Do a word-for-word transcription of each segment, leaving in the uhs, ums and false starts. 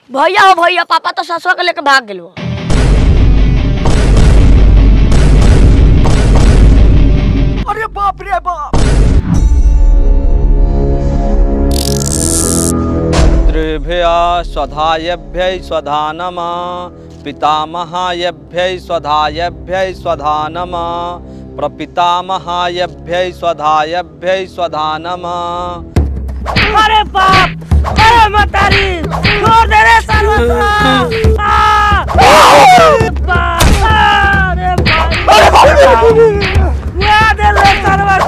भैया हो भैया, पापा तो ससुरा के लेके भाग गेलो। अरे बाप रे बाप। पितृभ्यः स्वधायभ्यः स्वधानमः पितामहायभ्यः स्वधायभ्यः स्वधानमः प्रपितामहायभ्यः स्वधायभ्यः स्वधानमः। अरे बाप, अरे मतारी, छोड़ दे रे सर्वस्व। अरे बाप, अरे बाप,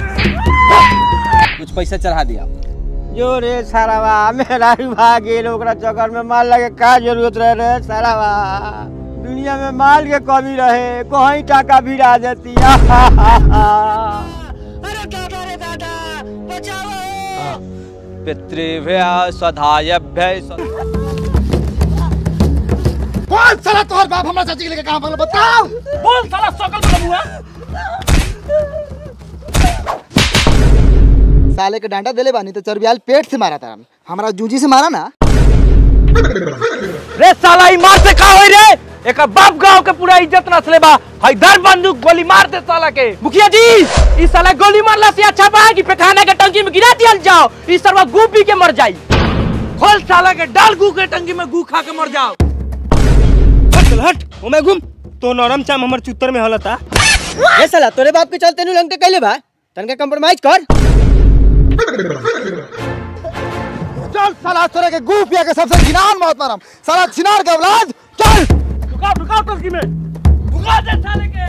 कुछ पैसा चढ़ा दिया। जो रे सारावा मेरा भाग गेल, ओकरा चक्कर में माल लगे का जरूरत रहे रे सारावा। दुनिया में माल के कमी रहे, कहीं टाका भिड़ा देती। अरे दादा रे दादा, बचाओ। पितृभ्यः स्वधायभ्यः। कौन साला तोहर बाप हमरा चाची के लेके कहां भागल बताओ। बोल साला सकल बबुआ। साले के डांडा देले बानी तो चरबियाल पेट से मारा था, हमारा जूजी से मारा ना। रे साला ई मार से का होई रे? एक बाप गांव के पूरा इज्जत नसले बा। हैदर बंदूक गोली मार दे साला के। मुखिया जी, ई साला गोली मारला से अच्छा बा कि पेखाना के टंकी में गिरा दियल जाओ। ई सरवा गू पी के मर जाई। खोल साला के डाल गू के टंकी में गू खा के मर जाओ। हट हट ओमे घूम। तो नरम चाम हमर चुत्तर में हलता। ए साला तोरे बाप के चलते नु लंगटे कैले बा, तनके कंप्रोमाइज कर। चल साला तोरे के गू पिया के सबसे घिनान मौत मारम, साला छिनार के औलाद। चल रुकाओ रुकाओ टंकी में रुका दे साले के।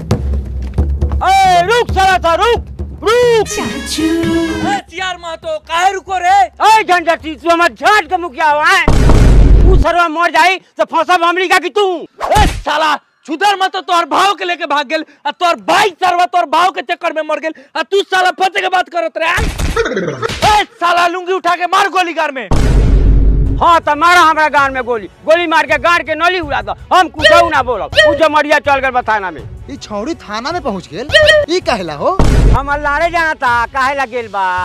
ए रुक साला था, रुक रुक। चाचू ए चियार मा तो काहे रुको रे? ए झंझटी तू हमर झाट के मुखिया हो है। तू सरवा मर जाई तो फंसा अमेरिका की तू। ए साला छुदर मत तोहर भाव के लेके भाग गेल, आ तोहर भाई सरवा तोहर भाव के चक्कर में मर गेल, आ तू साला फंसे के बात करत रे। ए साला लुंगी उठा के मार गोली गार में। हाँ तो मारा हमरा गान में गोली, गोली मार के गाड़ के नली उड़ा दो। हम कुछ ना बोलो। उ जमरिया चल गए थाना में। ई छौड़ी थाना में पहुंच गेल, ई कहला हो? हम अल्लाह जाना था काहे ला गेल बा।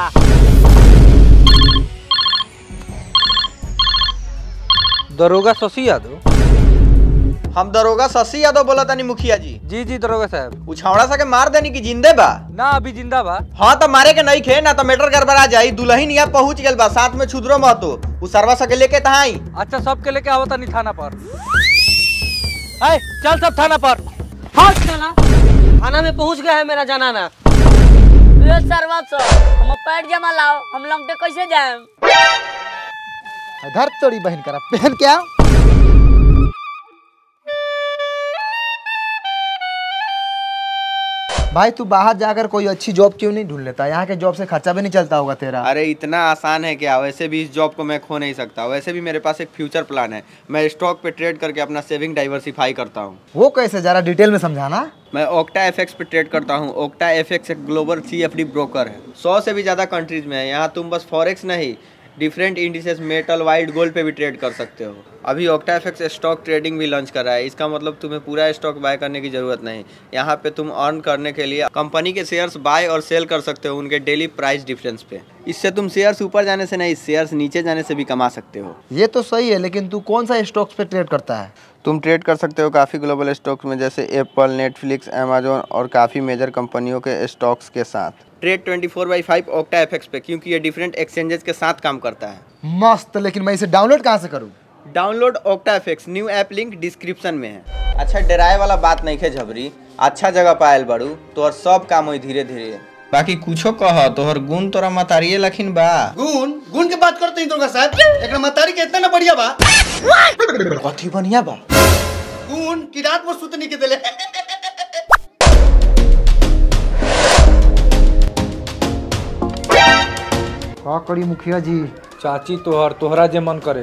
दरोगा शशि यादव। हम दरोगा शशि यादव बोला तानी मुखिया जी। जी जी दरोगा साहब। उछावड़ा सा के मार देनी की जिंदे बा? ना अभी जिंदा बा। हाँ तो मारे के नहीं खे ना तो मेटर गड़बड़ा जाई। दुल्हन यहाँ पहुँच गल बा, साथ में छुदरो महतो। उ सरवा सा के लेके तहाँ आई। अच्छा सबके लेके आवता नहीं थाना पर। है चल सब थाना पर। हाँ चला, थाना में पहुंच गया है मेरा जनाना। ए सर्वस्व, हम पैर जमा लाओ, हम लंगटे कैसे जाएं? धर तोड़ी बहन करा पहन के आओ। भाई तू बाहर जाकर कोई अच्छी जॉब क्यों नहीं ढूंढ लेता? यहाँ के जॉब से खर्चा भी नहीं चलता होगा तेरा। अरे इतना आसान है क्या? वैसे भी इस जॉब को मैं खो नहीं सकता। वैसे भी मेरे पास एक फ्यूचर प्लान है। मैं स्टॉक पे ट्रेड करके अपना सेविंग डाइवर्सिफाई करता हूँ। वो कैसे, जरा डिटेल में समझाना। मैं ओक्टा एफएक्स पे ट्रेड करता हूँ। ओक्टा एफएक्स एक ग्लोबल सीएफडी ब्रोकर है, सौ से भी ज़्यादा कंट्रीज में है। यहाँ तुम बस फॉरेक्स नहीं, different indices, metal, white gold पे भी ट्रेड कर सकते हो। अभी ओक्टा एफएक्स स्टॉक ट्रेडिंग भी लॉन्च कर रहा है। इसका मतलब तुम्हें पूरा स्टॉक बाय करने की जरूरत नहीं। यहाँ पे तुम अर्न करने के लिए कंपनी के शेयर्स बाय और सेल कर सकते हो उनके डेली प्राइस डिफरेंस पे। इससे तुम शेयर्स ऊपर जाने से नहीं, शेयर्स नीचे जाने से भी कमा सकते हो। ये तो सही है, लेकिन तू कौन सा स्टॉक्स पे ट्रेड करता है? तुम ट्रेड कर सकते हो काफ़ी ग्लोबल स्टॉक्स में, जैसे एप्पल, नेटफ्लिक्स, अमेजोन और काफ़ी मेजर कंपनियों के स्टॉक्स के साथ। Trade twenty four by five Octa FX पे, क्योंकि ये डिफरेंट एक्सचेंजेस के साथ काम करता है। मस्त, लेकिन मैं इसे डाउनलोड कहाँ से करूँ? Download Octa FX, new app link description में है। अच्छा डराए वाला बात नहीं है झबरी, अच्छा जगह पायल बड़ू तोहर सब काम होई धीरे धीरे। बाकी कुछो कह, तोहर गुण तोरा मतारिये लखिन बा। गुण गुण के बात करते हैं दुर्गा साहब, एकरा मतारी के इतना ना बढ़िया बा। कथी बढ़िया बा? गुण की रात में सुतनी के देले। का करी मुखिया जी? चाची तोहर तोहरा जे मन करे।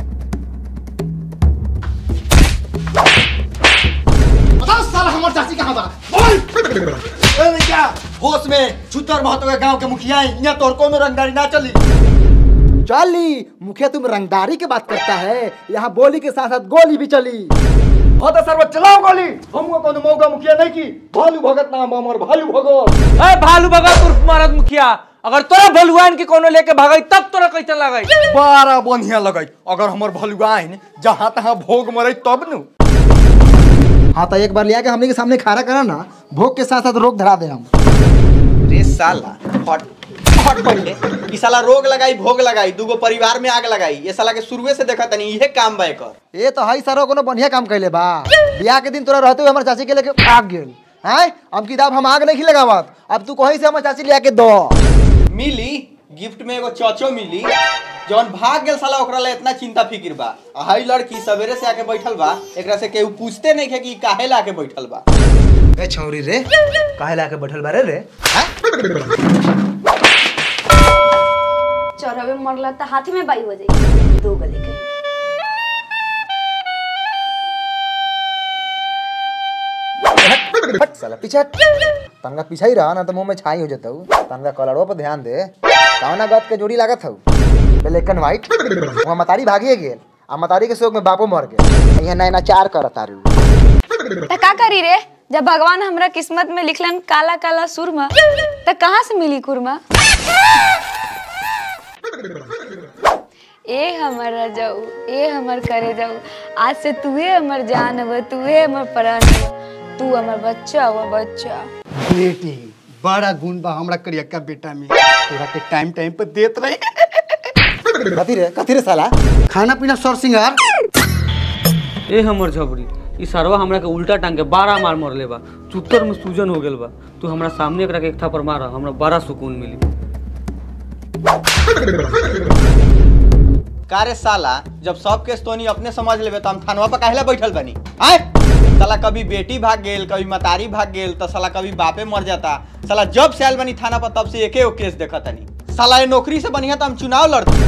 बताओ साला हमर चाची कहाँ बा? बोल। ए क्या होश में छुतर महतो के गांव के मुखिया है, यहाँ तोर कोनो रंगदारी ना चली। चली मुखिया, तुम रंगदारी की बात करता है, यहाँ बोली के साथ साथ गोली भी चली। हाँ तो सर्व चलाओ गोली। हमको कोनो मौका मुखिया नहीं की। भालू भगत नाम हमर, भालू भगत। ए भालू भगत उर्फ महाराज मुखिया, अगर तोरा भलुआइन के कोनो लेके भागई तब तोरा कैसे लगई? बड़ा बढ़िया लगई। अगर हमर भलुआइन जहाँ तहाँ भोग मरे तब नु। हाँ तो एक बार लिया के हमने के सामने खाना करा ना, भोग के साथ साथ रोग धरा दे हम। रे साला हट हट पहले। ई साला रोग लगाई भोग लगाई दूगो परिवार में आग लगाई। ये साला के शुरुए से देखा तनी इहे काम बा एकर। ये तो हई सारो कोनो बढ़िया काम कैले बा। बियाह के दिन तोरा रहते हुए हमर चाची के लेके भाग गेल हैं। हम किताब हम आग नहीं लगावत, अब तू कहीं से हमर चाची लिया के दो। मिली गिफ्ट में एगो चौचो मिली जौन भाग गेल साला ओकरा ला इतना चिंता फिक्र बा। हई लड़की सवेरे से आके बैठल बा, एकरा से केहू पूछते नहीं है कि काहे ला के बैठल बा। ए छौरी रे, काहे ला के बैठल बा रे रे? चौराहे में मरला तो हाथी में बाई हो जाएगी। दो गले के हट साला पीछे हट। तनका पीछे ही रहा ना तो मुंह में छाई हो जाता हूँ। तनका कलरों पर ध्यान दे। कावना गत के जोड़ी लागत हूँ ब्लैक एंड व्हाइट। वहाँ मतारी भागिए गेल आ मतारी के शोक में बापो मर गए। यहाँ नैना चार कर तारू तो का करी रे? जब भगवान हमरा किस्मत में लिखलन काला काला सुरमा, तो कहाँ से मिली कुरमा? ए हमर जाऊ, ए हमर करे जाऊ, आज से तूहे हमर जान हव, तूहे हमर प्राण हव, तू हमर बच्चा हव बच्चा। बेटी बड़ा गुण बा हमरा करियक्का बेटा में, तोरा के टाइम टाइम पे देत रही। कथी रे कथी रे साला? खाना पीना सर सिंगार। ए हमर झबरी, ई सरवा हमरा के उल्टा टांग के बारह मार मरले बा। चुत्तर में सूजन हो गेल बा। तू हमरा सामने एकरा के एक थापर मारा, हमरा बड़ा सुकून मिली। कारे साला जब सब केस तोनी अपने समझ लेबे तो हम थानवा पर काहेला बैठल बनी? आए साला कभी बेटी भाग गेल, कभी मतारी भाग गेल, तो साला कभी बापे मर जाता। साला जब से आयल बनी थाना पर तब से एके केस देखा तनी। साला ये नौकरी से बढ़िया तो हम चुनाव लड़ते।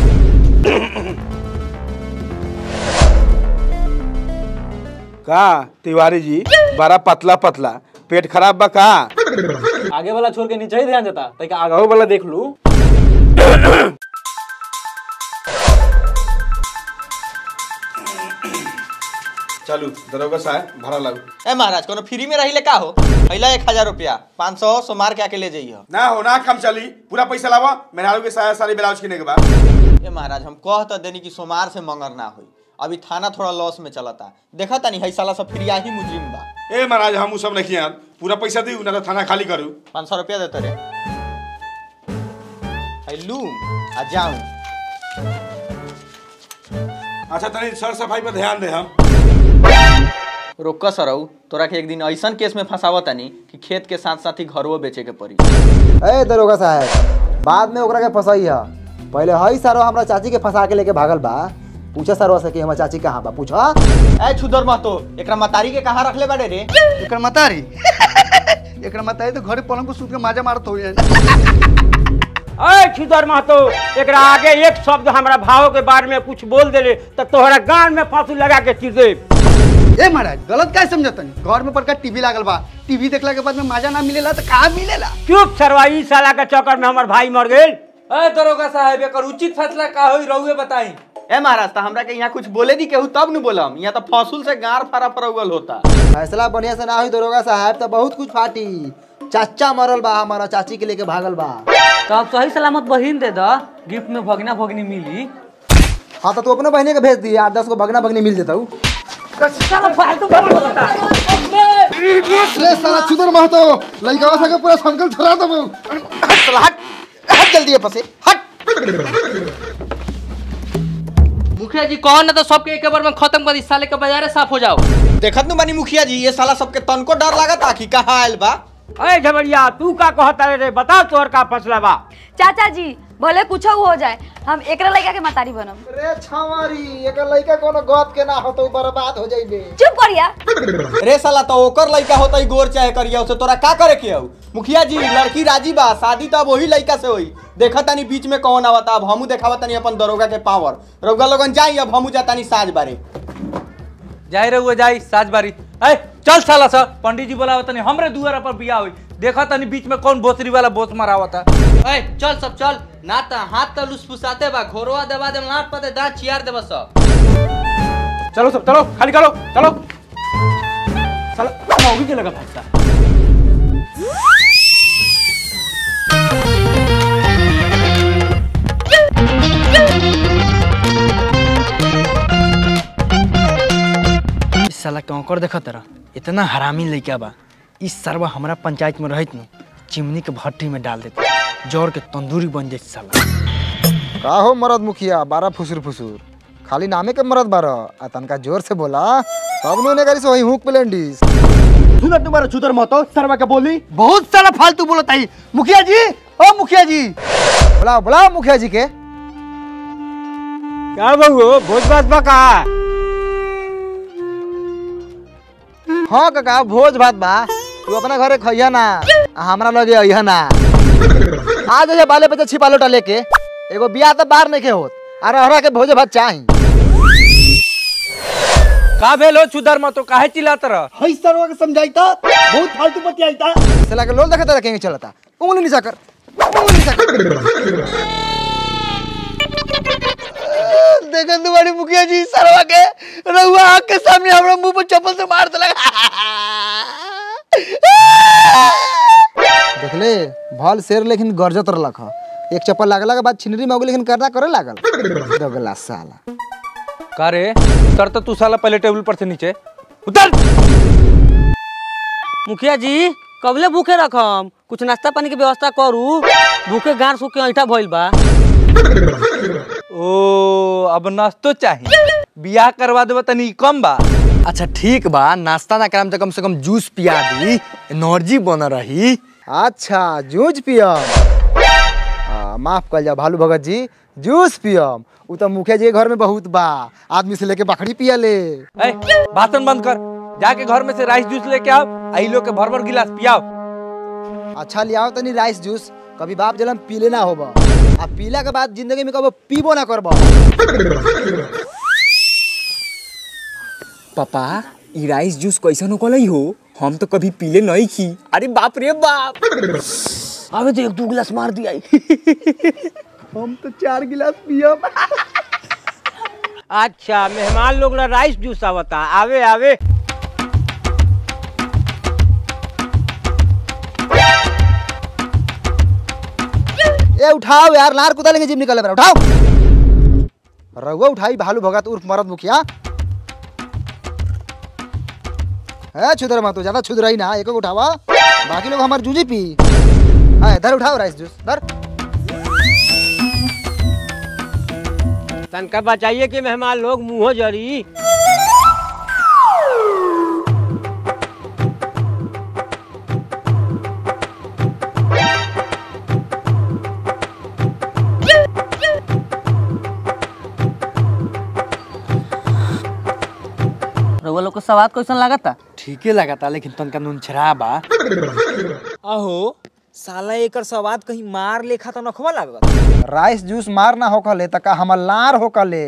का तिवारी जी बड़ा पतला पतला पेट खराब बा का? आगे वाला छोड़ के नीचे ही ध्यान देता, ताकि आगे वाला देख लू। चलू दरोगा साहब भाड़ा लागू। ए महाराज कोनो फ्री में रही ले का हो? पहला एक हजार रुपया पाँच सौ सोमार के आके ले जाइए। ना हो ना काम चली, पूरा पैसा लावा। मेहरारू के साया सारी ब्लाउज किने के बाद। ए महाराज हम कह तो देनी कि सोमार से मंगर ना हुई। अभी थाना थोड़ा लॉस में चलता, देखा तनी हई साला सब फ्रिया ही मुजरिम बा। ए महाराज हम सब नहीं यार, पूरा पैसा दी ना तो थाना खाली करू। पाँच सौ रुपया देते रे। हई लू आ जाऊं। अच्छा तनी सर सफाई पर ध्यान दे हम। रोक सरऊ, तोरा के एक दिन ऐसा केस में फंसावा तनी कि खेत के साथ साथ ही घरवो बेचे के पड़ी। ए दरोगा साहब, बाद में ओकरा के फंसाई है। पहले हई सारो हमरा चाची के फंसा के लेके भागल बा। पूछा सरवा से कि हमर चाची कहाँ बा? पूछा। ए छुदर महतो, एकरा मतारी के कहाँ रखले बाड़े रे? एकर मतारी एकर मतारी तो घरे पलंग को सूत के माजा मारत होई। अरे छुदर महतो, एकरा आगे एक शब्द हमरा भाव के बारे में कुछ बोल देले तो तोहरा गान में फांसी लगा के चीर दे। ए महाराज गलत काय समझतनी? घर में पड़का टीवी लागल बा, टीवी देखला के बाद में माजा ना मिलेला तो कहाँ मिलेला? चुप सरवा, ई साला के चक्कर में हमर भाई मर गेल। ए दरोगा साहब, एकर उचित फैसला का होई रहुए बताई। ए महाराज तो हमरा के यहाँ कुछ बोले दी केहू तब न बोलम। यहाँ तो फसूल से गार फारा फरौगल होता। फैसला बढ़िया से ना हुई दरोगा साहब तो बहुत कुछ फाटी। चाचा मरल बा, हमारा चाची के लेके भागल बा। तो आप सही सलामत बहिन दे दा, गिफ्ट में भगना भगनी मिली। हाँ तो तू अपने बहने के भेज दिया, आठ दस को भगना भगनी मिल जाता हूँ। साला छुदर महतो, लइका सा के पूरा संकल धरा दबो। हट हट जल्दी पसे हट। मुखिया जी कौन ना तो सबके एक बार में खत्म कर दी, साले के बाजारे साफ हो जाओ। देखत नु बानी मुखिया जी, ये साला सबके तनको डर लागता कि कहाँ आयल बा। अरे झबरिया, तू का कहता रे? बताओ तोर का फैसला बा? चाचा जी भले कुछ हो जाए, हम एकरा लइका के मतारी बनम। रे छावारी, एकर लइका कोनो गत के ना हो तो बर्बाद हो जाइबे। चुप करिया। रे साला तो ओकर लइका होता ही गोर चाहे करिया, उसे तोरा का करे के हऊ? मुखिया जी लड़की राजी बा, शादी तो अब वही लइका से होई। देखा तानी बीच में कौन आवता, अब हमू देखावा तानी अपन दरोगा के पावर। रउगा लोगन जाई, अब हमू जातानी साज बारे। जाई रहुए जाई साज बारी। ए चल साला सा, पंडित जी बोलावत तनी हमरे दुआरा पर बियाह होई। देखा तनी बीच में कौन बोसरी वाला बोस मारावता। ए चल सब चल, ना त हाथ त लुसफुसाते बा, घोरवा दबा दे, लाट पते दांत चियार देबा सब। चलो सब चलो, खाली करो चलो। साला मौगी के लगा फंसता। इस साला कौकर देखा तेरा इतना हरामी लइका बा। इस सरवा हमारा पंचायत में रहित न चिमनी के भट्टी में डाल देते, जोर के तंदूरी बन जाए साला। का हो मरद मुखिया बारह फुसुर फुसुर, खाली नामे के मरद बारह आ तनका जोर से बोला सब नो ने करी सो वही हुक प्लेंडिस। सुना तुम्हारा छुतर महतो सरवा का बोली बहुत सारा फालतू बोलता है। मुखिया जी ओ मुखिया जी बुलाओ बुलाओ मुखिया जी के। क्या बहू भोज भात बा का? हाँ काका भोज भात बा, तू अपना घरे खइया ना हमरा लगे अइहा ना। आज जे बाले बच्चे छिपा लोटा लेके एगो बियाह तो बाहर नहीं के होत आ रहरा के भोज भात चाही। का भेलो छुदर मत तो काहे चिल्लात रह? हई सरवा के समझाइता बहुत फालतू बतियाइता। साला के लोल देखत रखेंगे चलता उंगली नीचा कर उंगली नीचा कर। देखन तुम्हारी मुखिया जी सरवा के रहुआ आँख के सामने हमरा मुंह पर चप्पल से मार देला। देख ले भल शेर लेकिन गरजत रहलक ह। एक चप्पल लागला के बाद छिनरी में हो गेल लेकिन करना करे लागल दगला साला। का रे उतर तो तू साला पहले टेबल पर से नीचे उतर। मुखिया जी कबले भूखे रखम, कुछ नाश्ता पानी की व्यवस्था करू, भूखे गांड सूख के ऐठा भइल बा। ओ अब नाश्तो चाहिए, बियाह करवा देबा तनी कम बा। अच्छा ठीक बा, नाश्ता ना करम तो कम से कम जूस पिया दी, एनर्जी बन रही। अच्छा जूस पियम, माफ कर जा भालू भगत जी, जूस पियम उ तो मुखिया जी के घर में बहुत बा, आदमी से लेके बकरी पिया ले। ए भाषण बंद कर, जाके घर में से राइस जूस लेके आओ, आई लोग के भर भर गिलास पियाओ। अच्छा ले आओ तनी राइस जूस, कभी बाप जलम पीले ना होबा आ पीला के बाद जिंदगी में कबो पीबो ना करबा। पापा ई राइस जूस कैसन होकलई हो, हम तो कभी पीले नहीं की। अरे बाप रे बाप, अबे तो एक दो गिलास मार दिया। हम तो चार गिलास पियम। अच्छा मेहमान लोग ला राइस जूस आवता, आवे आवे। ए उठाओ यार, लार कुदा लेंगे जिम निकले, उठाओ। रघुआ उठाई भालू भगत उर्फ मरद मुखिया। है छुदर मत ज्यादा छुदर ही ना, एक उठावा, बाकी लोग हमारे जूझी पी। है इधर उठाओ राइस जूस इधर। तनका बचाइए कि मेहमान लोग मुंह जरी। रउआ लोग को सवाद कैसन लागता? ठीके लगाता, लेकिन तनका नून छरा बा। अहो साला एकर स्वाद कहीं मार लेखा तो नखवा लागत। राइस जूस मार ना होकले तका हमर लार होकले।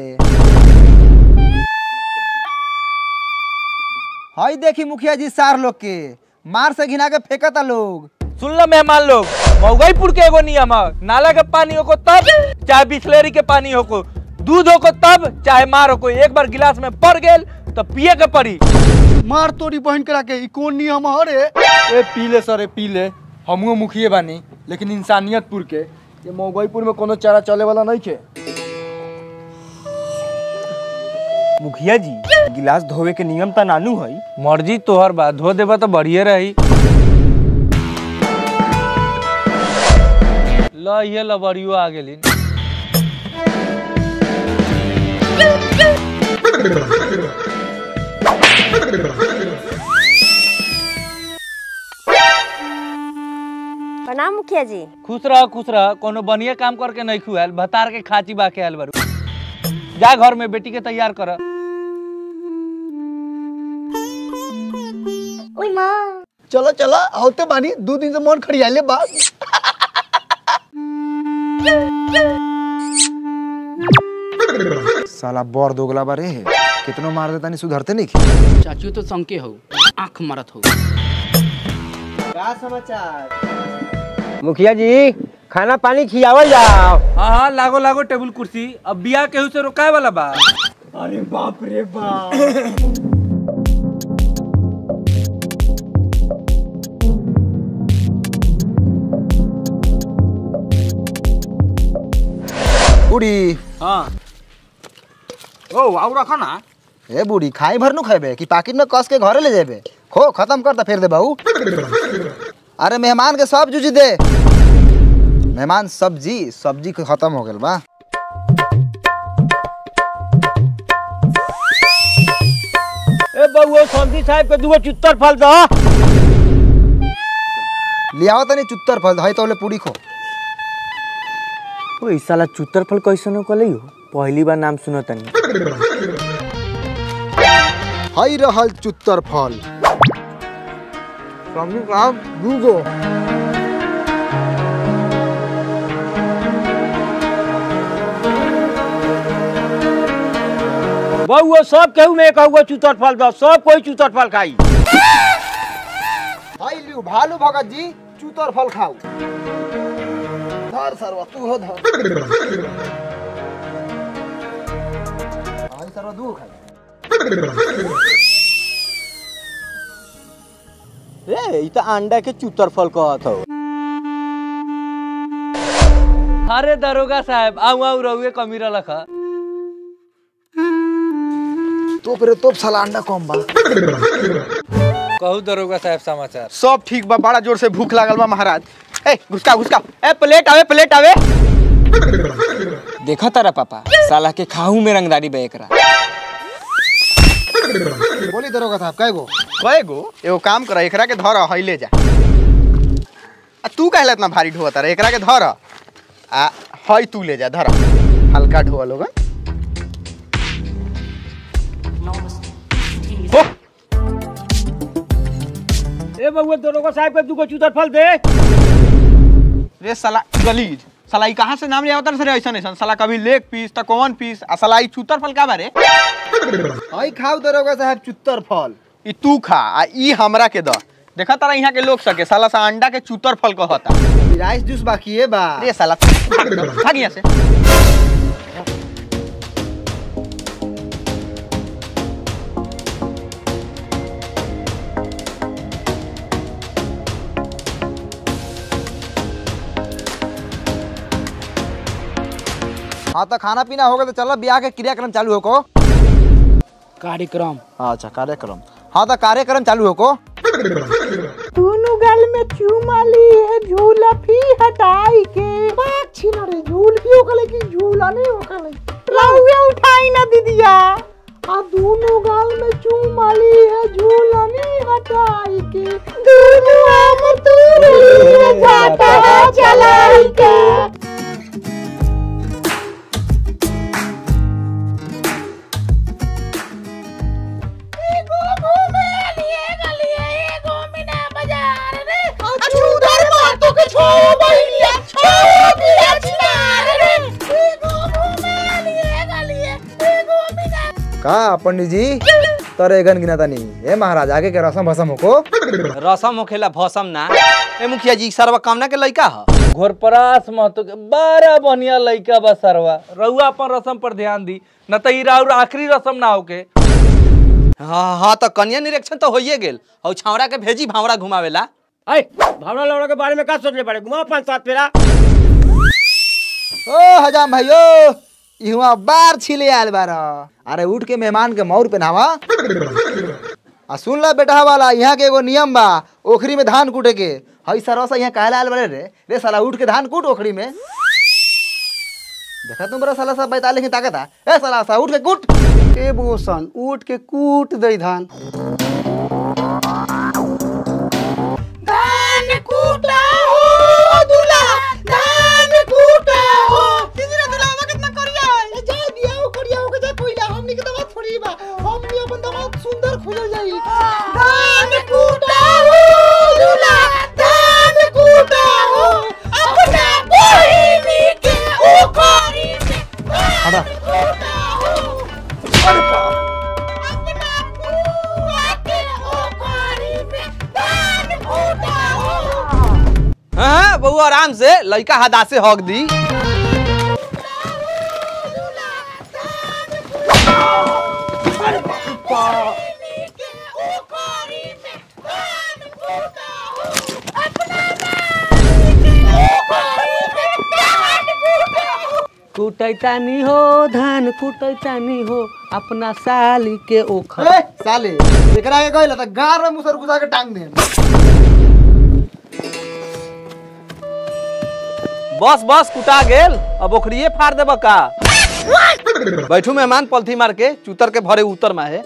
हाय देखी मुखिया जी सार लोग के मार से घिना के फेंकता लोग। सुन लो मेहमान लोग, मऊगईपुर के एगो नियम है, नाला के पानी हो को तब चाहे बिस्लेरी के पानी हो को, दूध हो को तब चाहे मार हो को, एक बार गिलास में पड़ गेल तो पिए के पड़ी। मार तोरी बहन करा के ई कौन नियम हरे? ए पीले सरे पीले, हमहू मुखिए बानी, लेकिन इंसानियतपुर के, ये मऊगईपुर में कोनो चारा चले वाला नहीं के। मुखिया जी गिलास धोवे के नियम त नानू है। मर्जी तोहर बा, धो देबा तो बढ़िया रही। ल ये लबड़ियो आ गेली। प्रणाम मुखिया जी। खुश रह खुश रह, कोनो बढ़िया काम करके नहीं खुआल, भतार के खाची बा के आल बारू। जा घर में बेटी के तैयार कर। ओए माँ चलो चलो होते बानी, दो दिन से मन खड़ियाले बा। साला बोर दोगला बारे है, कितनो मार देता नहीं सुधरते नहीं। चाचू तो संके हो, आंख मारत हो। क्या समाचार? मुखिया जी खाना पानी खियावल जाओ। हाँ हाँ लागो लागो टेबुल कुर्सी, अब बियाह केहू से रोकाए वाला बा। अरे बाप रे बाप। उड़ी हाँ ओ आउ रखा ना। ए बूढ़ी खाई भर नु खेबे कि पाकिट में कस के घरे ले जेबे? खो खत्म कर ता फिर दे बहू। अरे मेहमान के सब जूजी दे। मेहमान सब्जी सब्जी खत्म हो गेल बा। ए बउआ संदी साहब के दुगो चुत्तर फल दो। लियाओ तनी चुत्तर फल है तोले पूरी खो। ओ ई साला चुत्तर फल कैसन हो कलई हो? पहली बार नाम सुनो तनी। हई रहल चुत्तर फल। समझू का दूगो। बउआ सब केहू में एक हुआ चुत्तर फल दो, सब कोई चुत्तर फल खाई। हाय लियो भालू भगत जी चुत्तर फल खाऊ। धर सरवा तू हो धर। हाय सरवा दू खाई। ए ई त अंडा के चुत्तर फल कहत हो। अरे दरोगा साहब आऊ आऊ रहुए कमीरा लखा। तो फिर तो साला अंडा कम बा। कहू दरोगा साहब समाचार। सब ठीक बा, बड़ा जोर से भूख लागल बा महाराज। ए घुसका घुसका। ए प्लेट आवे प्लेट आवे। देखा तारा पापा साला के खाहू में रंगदारी बे एकरा। बोली दरोगा साहब कय गो? कय गो? एगो काम कर एकरा के धर हई ले जा। आ तू काहे इतना भारी ढोता रे? एकरा के धर आ हई तू ले जा धर। हल्का ढोआ लोग। ए बउआ दरोगा साहब के दुगो चुत्तर फल दे। रे साला गलीज साला ई कहां से नाम ले आवतर रे? ऐसा ऐसा साला कभी लेग पीस त कौन पीस आ साला ई चुत्तर फल का बारे? हई खाऊ दरोगा साहब चुत्तर फल। ई तू खा आ ई हमरा के द। देखा तारा यहाँ के लोग सके साला सा अंडा के चुत्तर फल कहता। राइस जूस बाकी है बा। रे साला भाग यहाँ से। हाँ तो खाना पीना होगा तो चलो ब्याह के क्रियाक्रम चालू हो को। कार्यक्रम अच्छा कार्यक्रम। हाँ तो कार्यक्रम चालू हो को। दोनों गल में चूमा ली है झूला फी हटाई के। बात छीना रे झूल भी ओकले की झूला नहीं ओकले। लाउया उठाई ना दीदिया। आ दोनों गल में चूमा ली है झूला नहीं हटाई के। दोनों आम तूर ली है जाता है चलाई के। का पंडित जी तरे गन गिना तानी। ए महाराज आगे के रसम भसम होको। रसम होखेला भसम ना। ए मुखिया जी सरवा कामना के लइका ह। घोरपरास महतो के बड़ा बढ़िया लइका बा सरवा। रउआ अपन रसम पर ध्यान दी न त ई राउर आखिरी रसम ना होके। हाँ हाँ तो कन्या निरीक्षण तो होइए गेल। और छावड़ा के भेजी भावड़ा घुमावेला। ए भावना लौड़ा के बारे में का सोचले पड़े? घुमाओ पांच सात फेरा। ओ हजाम भाइयो इहवा बार छिले आल बार। अरे उठ के मेहमान के मौर पहनावा। आ सुन ला बेटा वाला यहाँ के एगो नियम बा ओखरी में धान कूटे के। हई सरवा सा यहाँ काहे आल बारे रे? रे साला उठ के धान कूट ओखरी में। देखा तुम बड़ा साला सा बैताले की ताकत है। ए साला सा उठ के कूट। ए बोसन उठ के कूट दई धान। धान कूटा हो दूल्हा, धान कूटा हो। किसने दुल्हा कितना करिया है? जा दिया हो करिया हो के जा कोइला। हमनी के दामाद थोड़ी बा। हमनी अपन दामाद सुंदर खोजल जाई। धान कूटा हो दूल्हा, धान कूटा हो। अपना बहिनी के ओखरी में धान कूटा हो। अरे बाप। अपना बुआ के ओखरी में धान कूटा हो। हाँ बउआ आराम से लइका हदा से हक दी। कूट कुटैतानी हो धान कुटैतानी हो अपना साली के ओखर। ए साले एकरा के कहला त गार में मुसर घुसा के टांग दे। बस बस कुटा गेल अब ओखरिए फाड़ देब का। बैठू मेहमान पलथी मार के चूतर के भरे उतर माहे।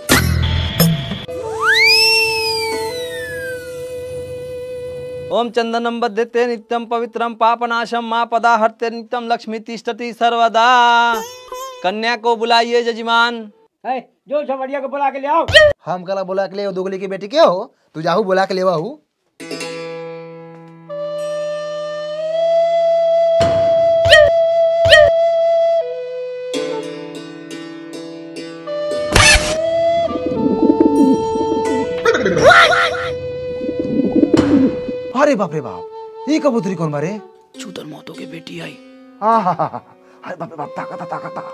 ओम चंदनम बद्धते नित्यम पवित्रम पापनाशम माँ पदा हरते नित्यम लक्ष्मी तिष्ठति सर्वदा। कन्या को बुलाइए जजमान। जो झमड़िया को बुला के ले आओ। हम कला बोला के ले दोगली की बेटी के हो तू जाहू बोला के लेवा हूँ। अरे बाप रे बाप ये कबूतरी कौन मारे? चूतर महतो की बेटी आई। हाँ हाँ हाँ अरे बाप रे बाप ताकत ताकत।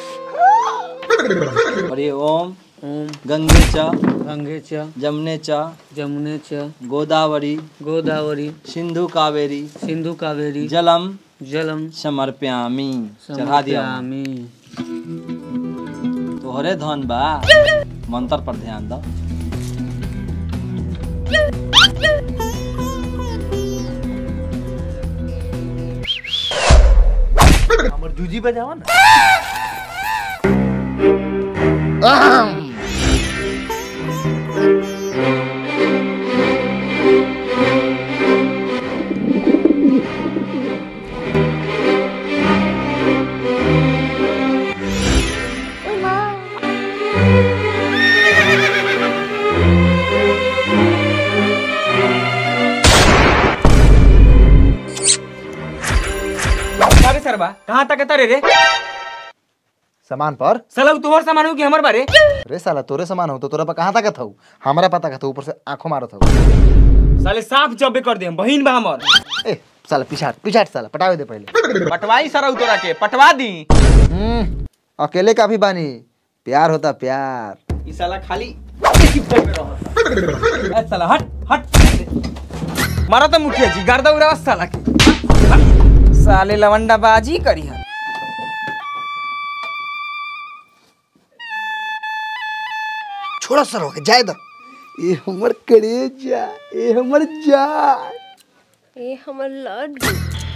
अरे ओम ओम गंगे च गंगे च जमुने च जमुने च गोदावरी गोदावरी सिंधु कावेरी सिंधु कावेरी जलम जलम समर्प्यामी। चढ़ा दिया। तोहरे धन बा मंत्र पर ध्यान दो। हमर जूजी बजावा ना। सरबा कहाँ तक तारे रे? सामान पर साला तोहर सामान हो कि हमर बारे? रे साला तोरे सामान हो तो तोरा पर कहाँ तक था? हमारा पता का था ऊपर से आंखों मारो था। साले साफ जब्बे कर दे बहिन बा हमर। ए साला पिछाट पिछाट साला पटावे दे पहले। पटवाई सरा तोरा के पटवा दी। हम्म अकेले का भी बानी प्यार होता प्यार। ई साला खाली ए साला हट हट मारा तो मुखिया जी गर्दा उड़ा साला के। साले लवंडा बाजी करी है। छोड़ा सर हो जाए द ए हमर कलेजा ए हमर जान ए हमर लड्डू।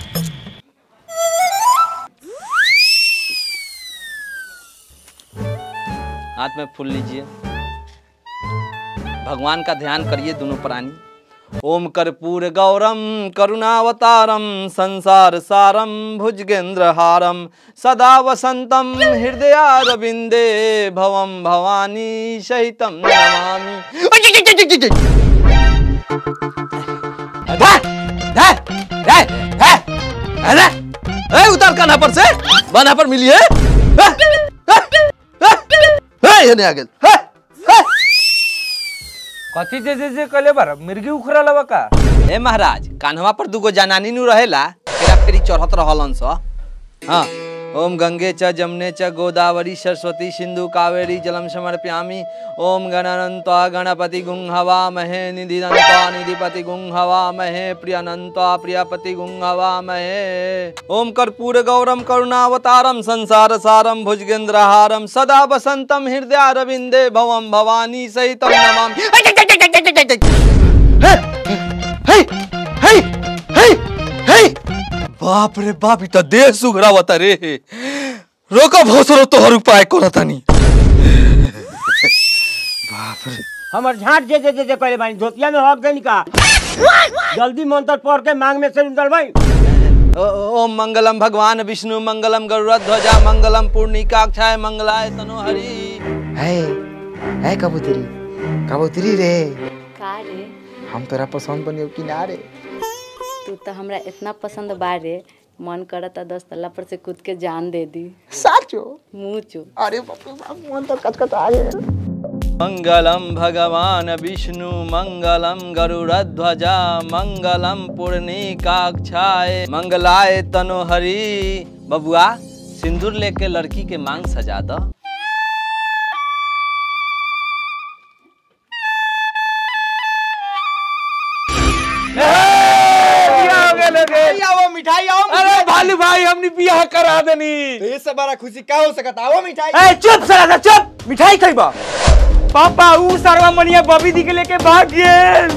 हाथ में फूल लीजिए। भगवान का ध्यान करिए दोनों प्राणी। ओम कर्पूर गौरम करुणावतारम संसार सारम भुजगेंद्र हारम सदा वसंतम हृदयारविंदे भवम भवानी सहितम नमामि। उतार कान्हा पर से बान्हा पर मिलिए। आ गए कथी जे जे जे कले बार मिर्गी उखरा लवा का। ए महाराज कान्हवा पर दुगो जनानी नु रहेला फेरा फेरी चढ़त रहलन स। हां ओम गंगे च जमुने च गोदावरी सरस्वती सिंधु कावेरी जलम समर्प्यामि। ओम गणानन्ता गणपति गुंहवा महे निधिनन्ता निधिपति गुंहवा महे प्रियनन्ता प्रियपति गुंहवा महे। ओम कर्पूर गौरम करुणावतारम संसार सारम भुजगेंद्रहारम सदा वसंतम हृदयारविंदे भवम भवानी सहितम नमामि। हे हे हे हे बाप रे बाप इतना देह सुघरावता रे। रोका भोसरो तोहर उपाय कोना तानी। बाप रे हमर झाट जे जे जे करे बानी धोतिया में हक गई का। जल्दी मंत्र पढ़ के मांग में से निकल भाई। ओम मंगलम भगवान विष्णु मंगलम गरुड़ध्वजा मंगलम पूर्णिकाक्षाय मंगलाय तनोहरि। है है कबूतरी कबूतरी रे का रे? हम तोरा पसंद बनियो कि ना रे? तू तो हमरा इतना पसंद बारे मन करता दस तल्ला पर से कूद के जान दे दी। साचो मुँह चो। अरे बाप रे बाप मन तो कचकच आ गया। मंगलम भगवान विष्णु मंगलम गरुड़ध्वजा मंगलम पूर्णिकाक्षाय मंगलाय तनोहरि। बबुआ सिंदूर लेके लड़की के मांग सजा दो। मिठाई आओ अरे भालू भाई हमने बियाह करा देनी। तो ये सब बड़ा खुशी का हो सकता आओ मिठाई। ए चुप साला चुप, मिठाई खइबा। पापा ऊ सरवा मनिया बबी दी के लेके भाग गेल।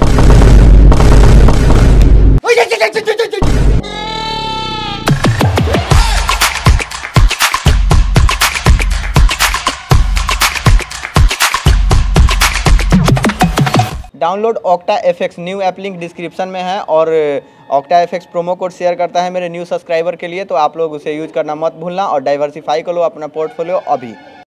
Download Octa FX new app link description में है और Octa FX promo code share करता है मेरे न्यू सब्सक्राइबर के लिए, तो आप लोग उसे यूज करना मत भूलना और डाइवर्सिफाई करो अपना पोर्टफोलियो अभी।